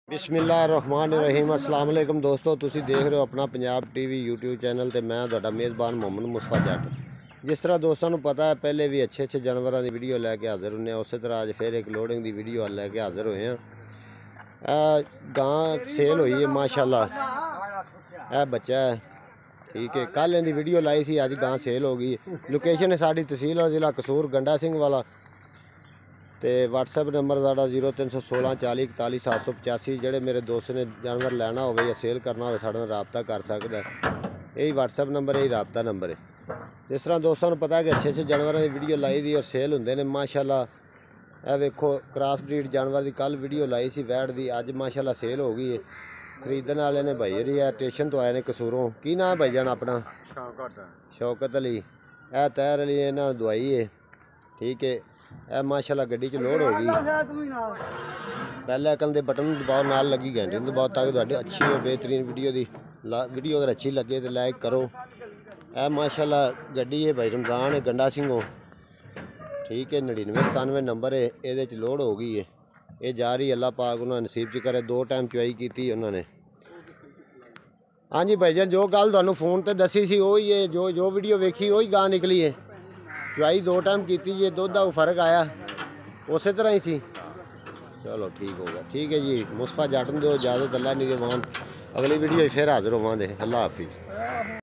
बिस्मिल्लाहिर्रहमानिर्रहीम अस्सलाम वालेकुम दोस्तों, तुसी देख रहे हो अपना पंजाब टीवी यूट्यूब चैनल ते मैं तुहाडा मेज़बान मोहम्मद मुस्तफा जट। जिस तरह दोस्तों को पता है पहले भी अच्छे जानवरों की वीडियो लैके हाजिर होंगे, उस तरह अज फिर एक लोडिंग की वीडियो लैके हाजिर होए हैं। गां सेल हुई है माशाल्लाह, यह बच्चा है ठीक है। कल इनकी वीडियो लाई सी, अज गां सेल हो गई। लोकेशन है साड़ी तहसील और ज़िला कसूर गंडा सिंह वाला। तो व्हाट्सएप नंबर साढ़ा 0316 40 41 785। जोड़े मेरे दोस्त ने जानवर लैना हो या सेल करना हो साढ़े रबता कर सकता है। यही व्हाट्सएप नंबर यही रबता नंबर है। जिस तरह दोस्तों को पता है कि अच्छे जानवरों की वीडियो लाई दी और सेल होंगे ने माशाल्लाह। यह वेखो क्रॉस ब्रीड जानवर की कल वीडियो लाई सी वैट की, अज माशाल्लाह सेल हो गई है। खरीदने वाले ने भाई जी है स्टेशन तो आए ने कसूरों। की नाम है भाई जान अपना? शौकत अली। यह तैर अली इन्होंने दवाई है ठीक है। यह माशाल्लाह गड्डी च लोड हो गई। पहले अकल के बटन दबाओ, नाल लगी घंटे दबाओ ताकि तुहाडी अच्छी हो बेहतरीन वीडियो की वीडियो अगर अच्छी लगे तो लाइक करो। यह माशाल्लाह गड्डी है भाई रमजान है गंडा सिंह हो ठीक है। 9997 नंबर है, ये लोड हो गई है। ये जा रही अल्लाह पाक उन्होंने नसीब च करे। 2 टाइम चुआई की उन्होंने। हाँ जी भाई जान, जो गल तुहानू फोन पर दसी सी वही है, जो वीडियो वेखी वही गां निकली है। चुआई 2 टाइम की जी, दुध का फर्क आया उस तरह ही सी। चलो ठीक होगा, ठीक है जी। मुस्तफा जट दो इजाजत, अल्लाह निगहबान। अगली वीडियो फिर हाजिर होवांगे। अल्लाह हाफिज़।